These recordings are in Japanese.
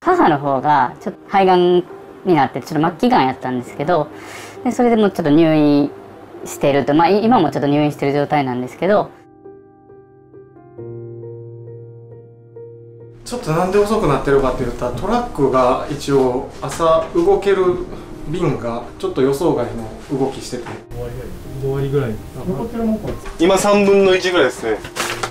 母の方がちょっと肺がんになってちょっと末期がんやったんですけど、でそれでもうちょっと入院していると、今もちょっと入院している状態なんですけど。 ちょっとなんで遅くなってるかって言ったら、トラックが一応朝動ける便がちょっと予想外の動きしてて、5割ぐらい残ってるもんこれ今3分の1ぐらいですね。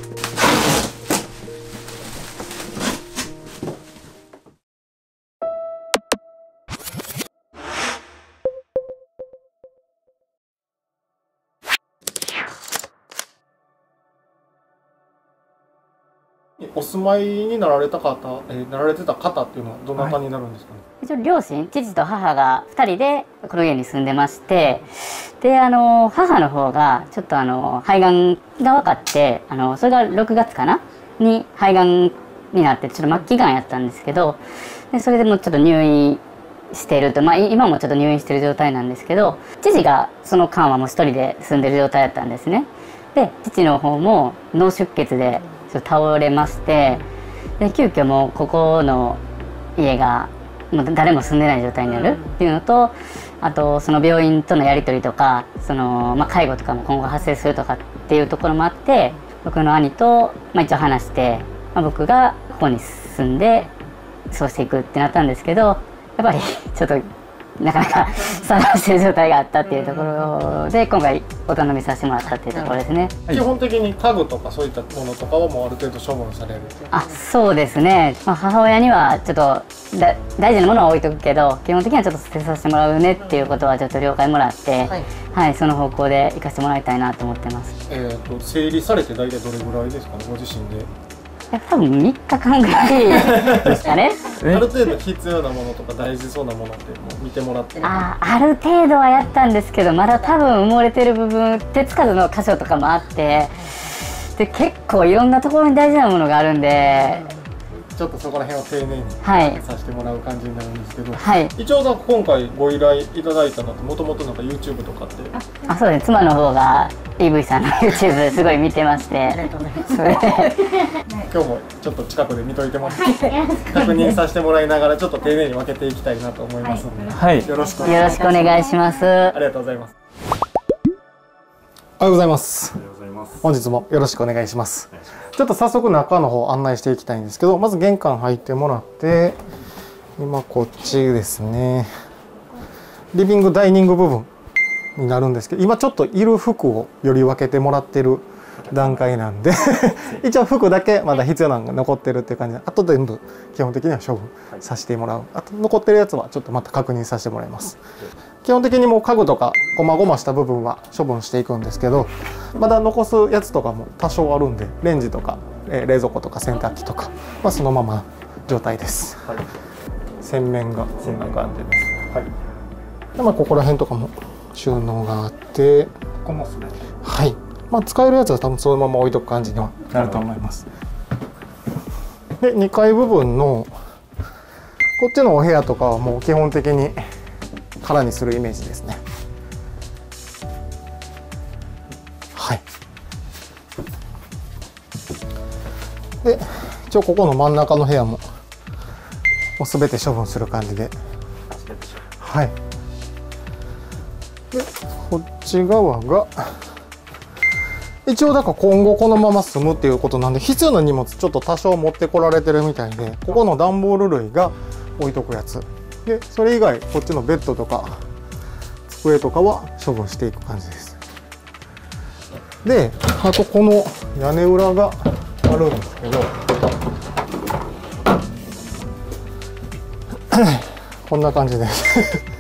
お住まいになられてた方っていうのはどなたになるんですかね。 一応両親、父と母が2人でこの家に住んでまして、で母の方がちょっと肺がんが分かって、それが6月かなに肺がんになってちょっと末期がんやったんですけど、でそれでもうちょっと入院していると、今もちょっと入院している状態なんですけど、父がその間はもう1人で住んでる状態だったんですね。で父の方も脳出血でちょっと倒れまして、で急遽もうここの家がもう誰も住んでない状態になるっていうのと、あとその病院とのやり取りとか、介護とかも今後発生するとかっていうところもあって、僕の兄と、一応話して、僕がここに住んでそうしていくってなったんですけど、やっぱりちょっとなかなか散乱してる状態があったっていうところで、今回お頼みさせてもらったっていうところですね。 基本的に家具とかそういったものとかはもうある程度処分される。 そうですね、母親にはちょっと大事なものは置いとくけど、基本的にはちょっと捨てさせてもらうねっていうことはちょっと了解もらって、はい、その方向で行かせてもらいたいなと思ってます。 整理されて大体どれぐらいですかね、ご自身で。 多分3日間ぐらいですかね。 ある程度必要なものとか大事そうなものってもう見てもらって。 ある程度はやったんですけど、まだ多分埋もれてる部分、手つかずの箇所とかもあって、で結構いろんなところに大事なものがあるんで、 ちょっとそこら辺を丁寧にさせてもらう感じになるんですけど、一応今回ご依頼いただいたのってもともとなんか YouTube とかって。 そうですね、妻の方が EV さんの YouTube すごい見てまして、それで今日もちょっと近くで見といてもらって確認させてもらいながらちょっと丁寧に分けていきたいなと思いますので、よろしくお願いします。 ありがとうございます。おはようございます。本日もよろしくお願いします。ちょっと早速中の方案内していきたいんですけど、まず玄関入ってもらって、今こっちですね、リビングダイニング部分になるんですけど、今ちょっといる服をより分けてもらってる段階なんで一応服だけまだ必要なのが残ってるっていう感じで、あと全部基本的には処分させてもらう。あと残ってるやつはちょっとまた確認させてもらいます。基本的にもう家具とかこまごました部分は処分していくんですけど、まだ残すやつとかも多少あるんで、レンジとか冷蔵庫とか洗濯機とか、そのまま状態です。洗面がこんな感じです。でここら辺とかも収納があって、ここもですね。はい。使えるやつは多分そのまま置いとく感じにはなると思います。で2階部分のこっちのお部屋とかはもう基本的に空にするイメージですね。はい。で一応ここの真ん中の部屋ももう全て処分する感じで、はい。でこっち側が一応だから今後このまま住むっていうことなんで、必要な荷物ちょっと多少持ってこられてるみたいで、ここの段ボール類が置いとくやつで、それ以外こっちのベッドとか机とかは処分していく感じです。であとこの屋根裏があるんですけどこんな感じです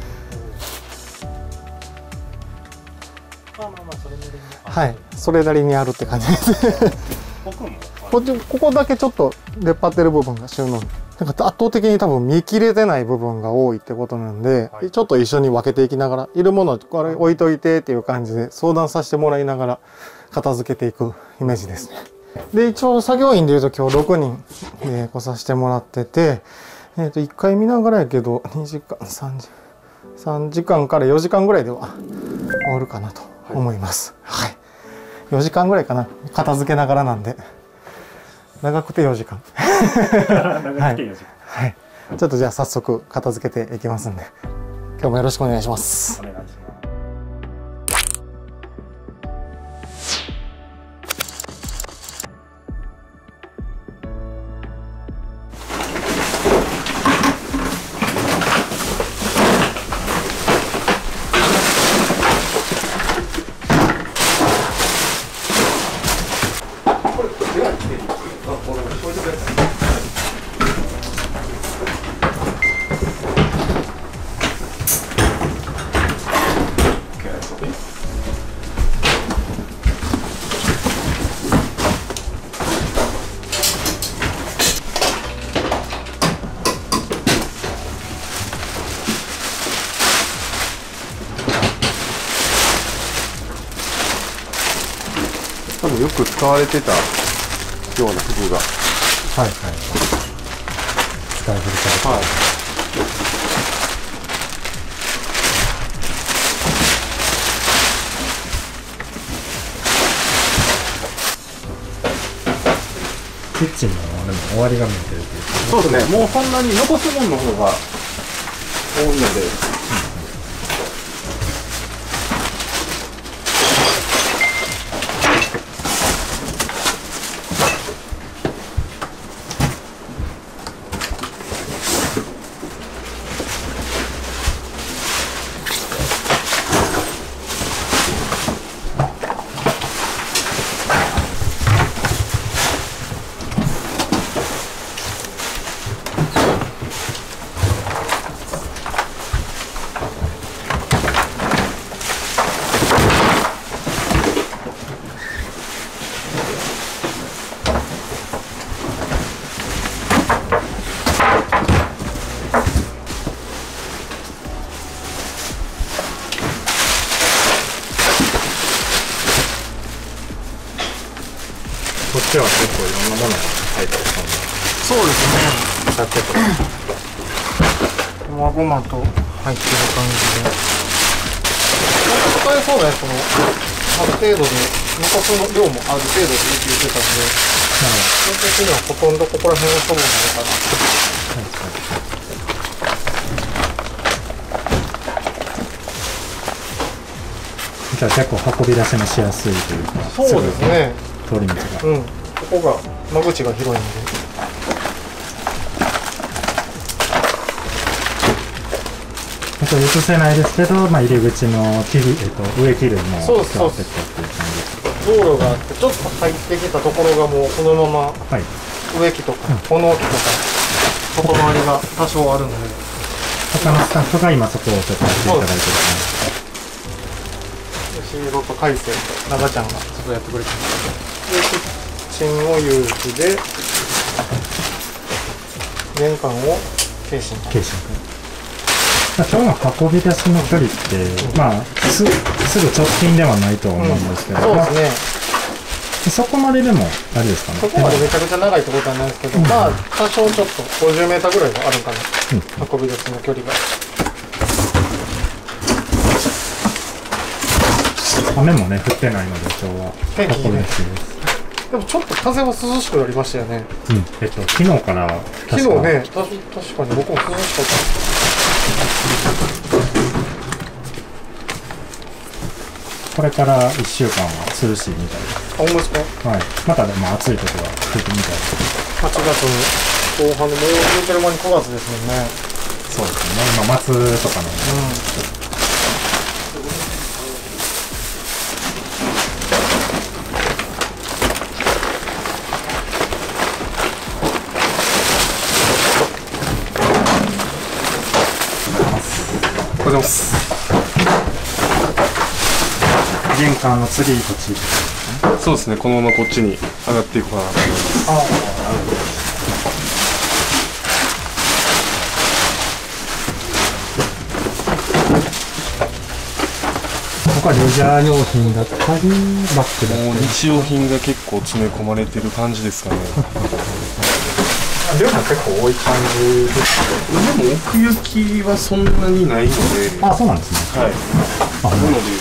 はい、それなりにあるって感じですここだけちょっと出っ張ってる部分が収納、なんか圧倒的に多分見切れてない部分が多いってことなんで、ちょっと一緒に分けていきながら、いるものこれ置いといてっていう感じで相談させてもらいながら片付けていくイメージですね。で一応作業員でいうと今日6人、来させてもらってて、1回見ながらやけど2時間3時間から4時間ぐらいでは終わるかなと思います。はい、4時間ぐらいかな、片付けながらなんで。長くて4時間。長くて4時間。はい。 ちょっとじゃあ早速片付けていきますんで、今日もよろしくお願いします。 お願いします。 多分よく使われてたような服が、 はいはい。使い古されて。 はい、 キッチンもでも終わりが見えてるというか。 そうですね、もうそんなに残すものの方が多いので。 こっちは結構いろんなものが入ってる。 そうですね。 ジャケット。 ごまごまと入ってる感じで。使えそうなやつもある程度で、残すの量もある程度でできてたんで、基本的にはほとんどここら辺の処分なのかな。 じゃあ結構運び出しもしやすいというか。 そうですね。 通り道が。 うん。ここが間口が広いんで。 映せないですけど、まあ、入り口の植木類もそうですそうです使ってったっていう感じです。 道路があってちょっと入ってきたところがもうそのままはい。 植木とか物置とか外回りが多少あるので、 他のスタッフが今そこをちょっとやっていただいてるシーロと海星と長ちゃんがちょっとやってくれてます。でキッチンを有機で玄関を京神感じ。京神君。今日の運び出しの距離って、まあすぐ直近ではないと思うんですけど、 そうですね。 そこまででもあれですかね。 そこまでめちゃくちゃ長いってことはないですけど、まあ多少ちょっと50メーターぐらいはあるかな、運び出しの距離が。 雨もね降ってないので今日は天気いいね。 運び出しです。 でもちょっと風は涼しくなりましたよね。 昨日から昨日ね、確かに僕も涼しかった。 これから1週間は涼しいみたいです。 あ、ほんまですか？ はい。またでも暑い時は来るみたいです。 8月の後半でもう言うてる間に9月ですもんね。 そうですね。今松とかの、 おはようございます。 玄関の次こっち。 そうですね、このままこっちに上がっていこうかなと思います。 ここはレジャー用品だったりバッグだったり。 もう日用品が結構詰め込まれてる感じですかね。 量が結構多い感じです。 でも奥行きはそんなにないので。 あ、そうなんですね。 はい。なので、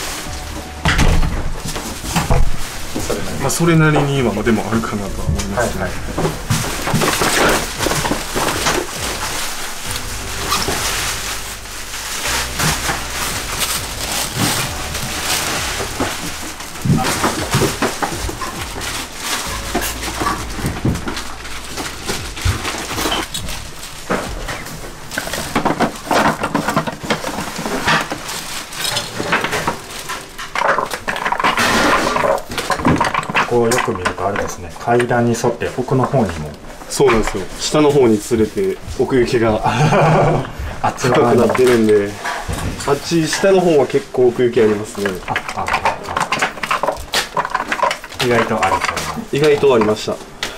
まあそれなりにはでもあるかなとは思いますね。 こうよく見るとあれですね、階段に沿って奥の方にも。 そうなんですよ。下の方に連れて奥行きがあっち深くなってるんで、あっち下の方は結構奥行きありますね。 意外とあると。 意外とありました。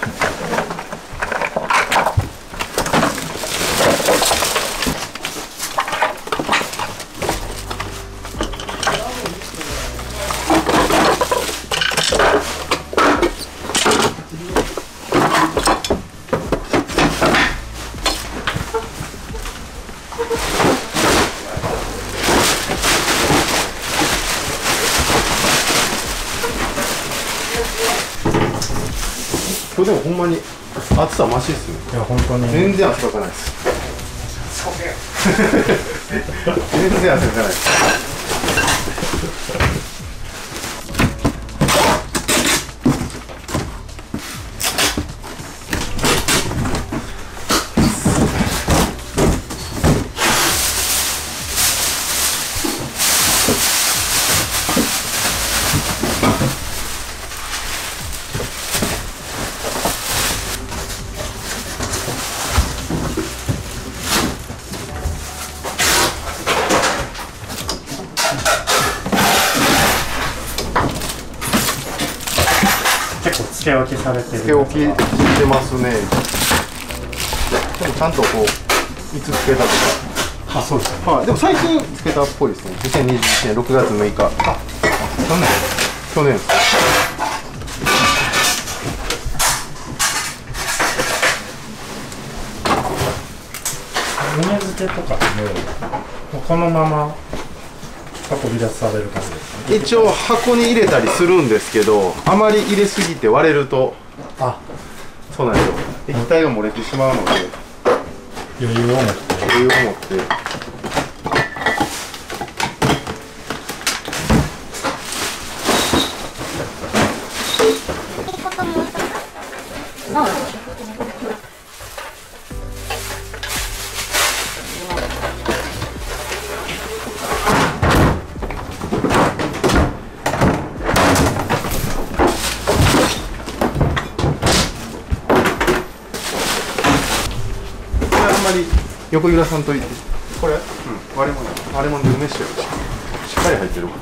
これでもほんまに暑さマシですよ。 いや本当に全然汗かかないです。全然汗かかないです。 結構つけ置きされてる。 つけ置きしてますね。でもちゃんとこういつつけたとか。 あ、そうですね。 はい、でも最近つけたっぽいですね。2021年6月6日。あ、去年。 梅漬けとかってもうこのまま運び出される感じですね。 一応箱に入れたりするんですけど、あまり入れすぎて割れると、そうなんですよ。液体が漏れてしまうので、 余裕を持って。 余裕を持って。あんまり横揺らさんといて、これ、割れもんで梅酒しっかり入ってる。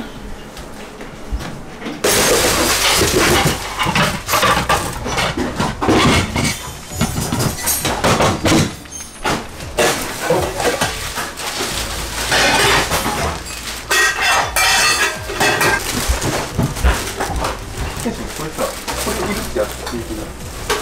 これさ、これいるってやっていくな。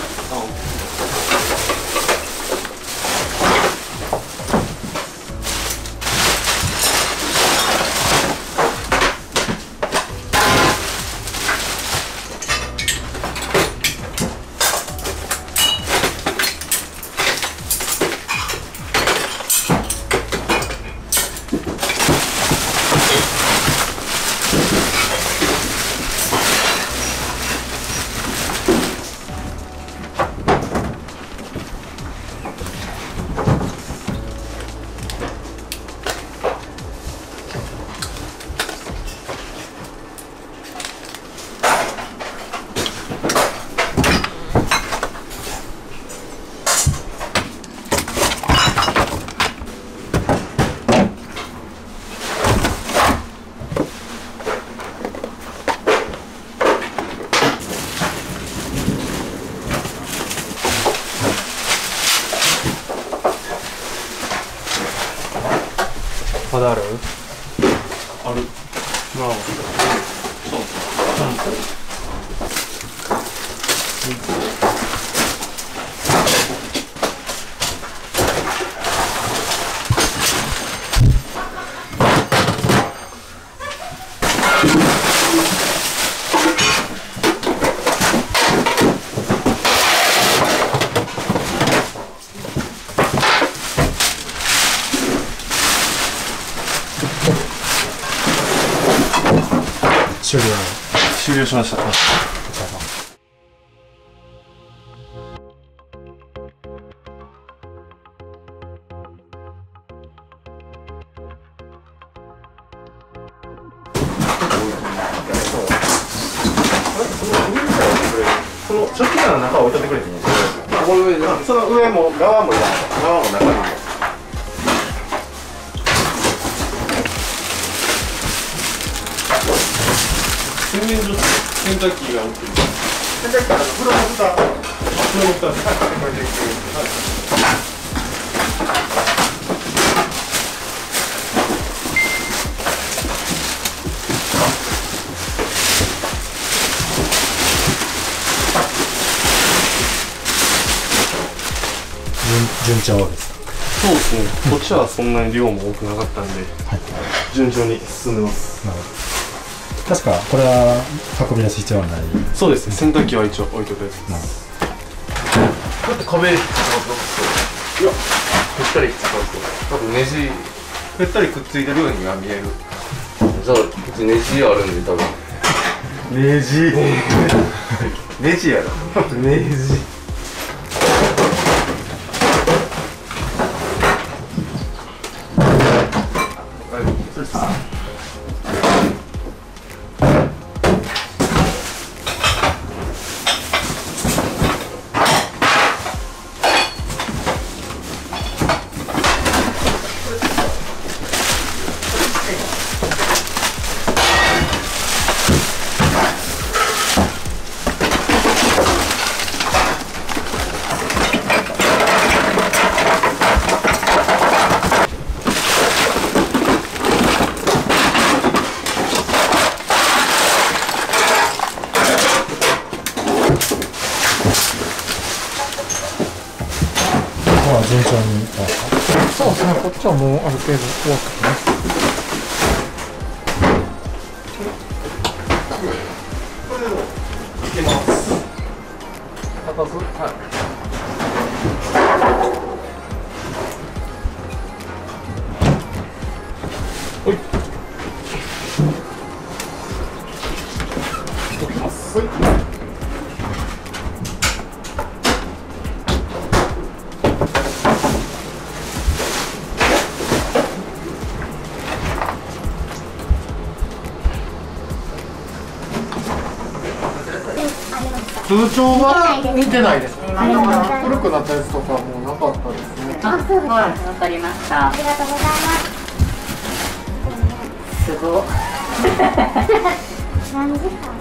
まだある？ある。まあ。そう。終了しました。こその上に置いてくれる。その食器棚の中を置いといてくれていいんですよ。この上で、その上も側もいらない。側も中にも。洗面所、洗濯機が置いてる。洗濯機から風呂の蓋。風呂の蓋。これで。 順調ですか？ そうですね。こっちはそんなに量も多くなかったんで、順調に進んでます。 なるほど。確かこれは運び出し必要はない。 そうですね。洗濯機は一応置いとくやつです。だって壁、いや、ぺったりくっついてます。多分ネジ、ぺったりくっついてるようには見える。 じゃあ、うちネジあるんで、多分。 ネジ。ネジやろ。ネジ。 順調に。 そうですね、こっちはもうある程度終わったかな。 これでもいけます。高く、はい。おい。置きます。はい。 通帳は見てないですね。古くなったやつとかもうなかったですね。 あ、すごい。わかりました。 ありがとうございます。 すごっ。 何時間？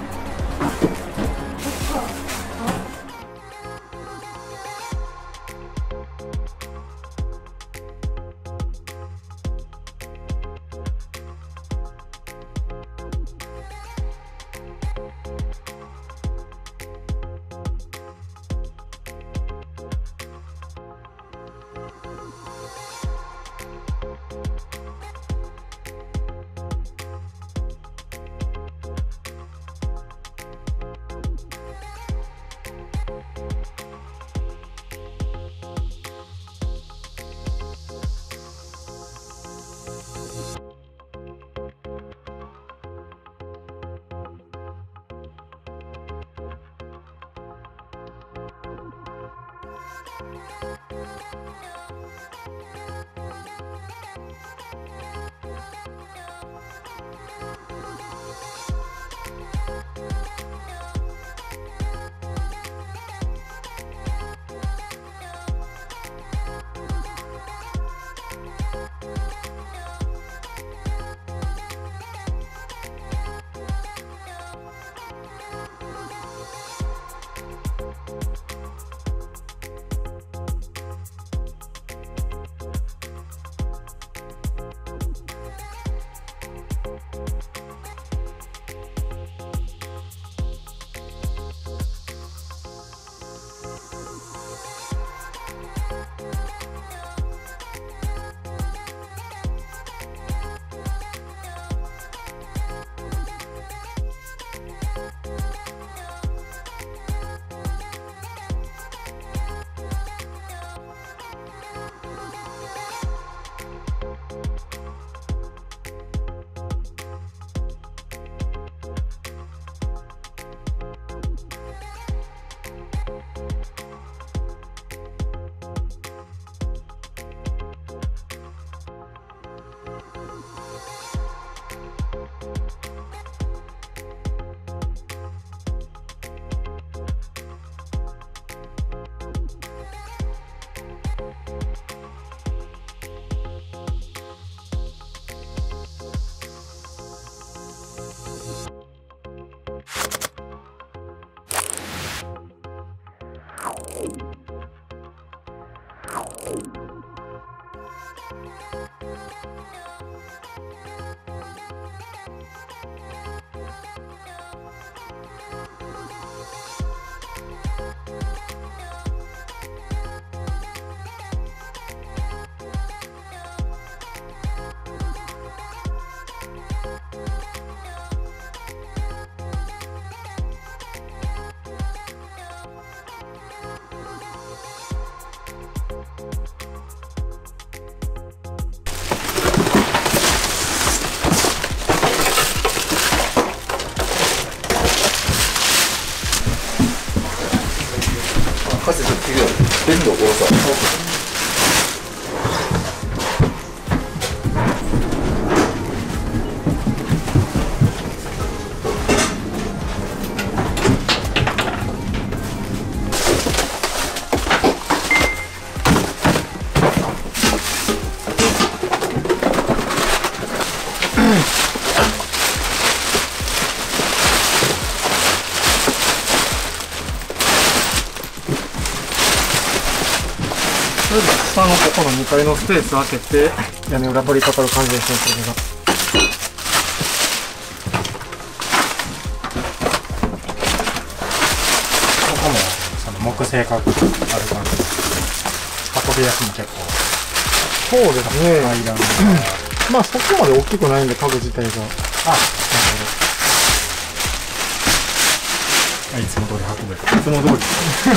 カセット切るよ。ベッドをこうさ。 下のここの2階のスペース開けて屋根裏取り掛かる感じですね。それがここもその木製家具ある感じです。運び出しも結構そうですね。 間のまあそこまで大きくないんで家具自体が。 あ、なるほど。いつも通り運べる。 いつも通り。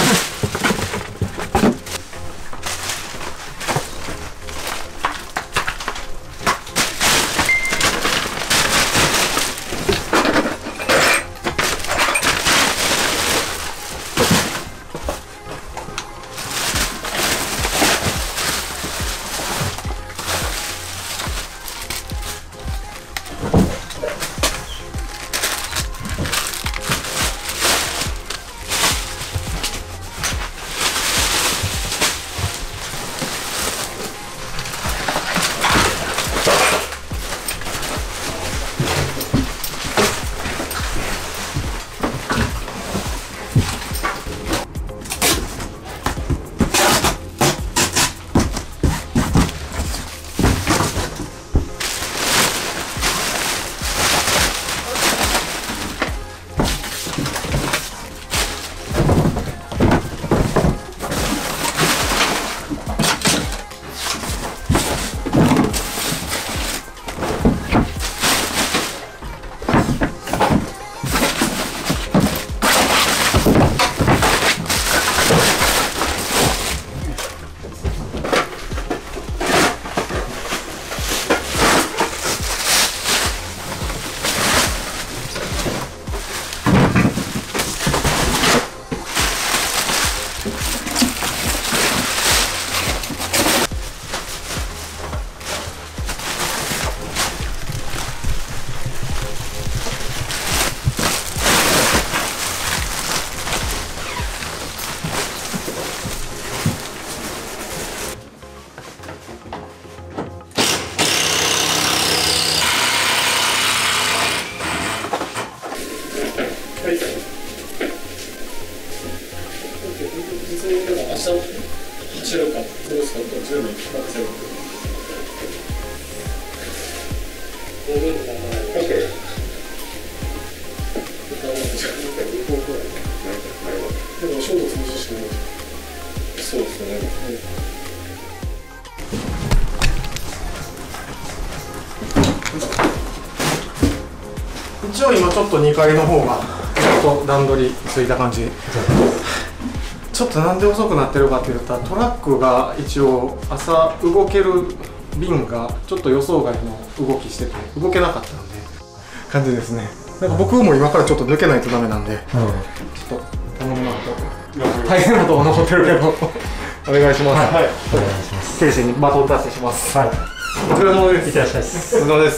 一応今ちょっと2階の方がちょっと段取りついた感じ。ちょっとなんで遅くなってるかっていうと、トラックが一応朝動ける便がちょっと予想外の動きしてて動けなかったので感じですね。なんか僕も今からちょっと抜けないとダメなんで、ちょっと頼むなと大変なとこ残ってるけどお願いします。はい、お願いします。警視にバトンタッチします。はい、お疲れ様です。いってらっしゃい。お疲れ様です。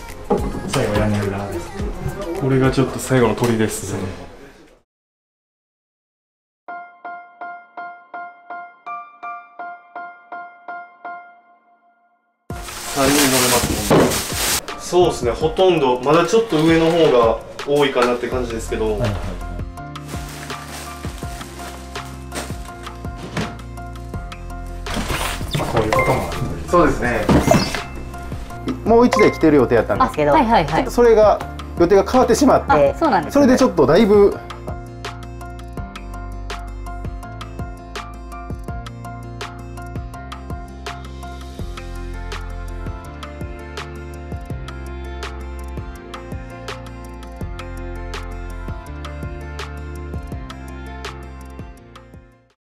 最後屋根裏です。 これがちょっと最後の鳥ですね。3人乗れますもんね。そうですね、ほとんどまだちょっと上の方が多いかなって感じですけど、はいはい、 こういうこともある。 そうですね。もう1台来てる予定やったんですけど、 はいはいはい。 それが予定が変わってしまって、 そうなんです、 それでちょっとだいぶ